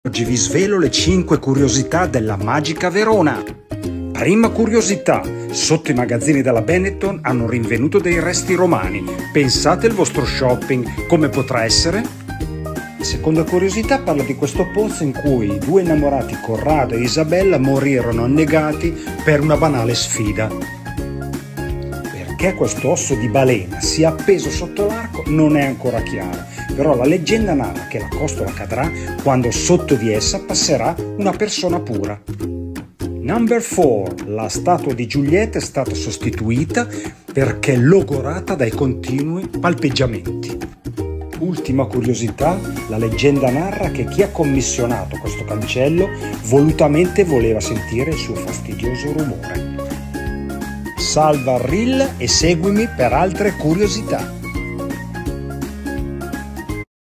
Oggi vi svelo le 5 curiosità della magica Verona. Prima curiosità: sotto i magazzini della Benetton hanno rinvenuto dei resti romani. Pensate al vostro shopping, come potrà essere? Seconda curiosità parla di questo pozzo in cui due innamorati, Corrado e Isabella, morirono annegati per una banale sfida. Perché questo osso di balena sia appeso sotto l'arco non è ancora chiaro, però la leggenda narra che la costola cadrà quando sotto di essa passerà una persona pura. Number 4. La statua di Giulietta è stata sostituita perché logorata dai continui palpeggiamenti. Ultima curiosità: la leggenda narra che chi ha commissionato questo cancello volutamente voleva sentire il suo fastidioso rumore. Salva il reel e seguimi per altre curiosità.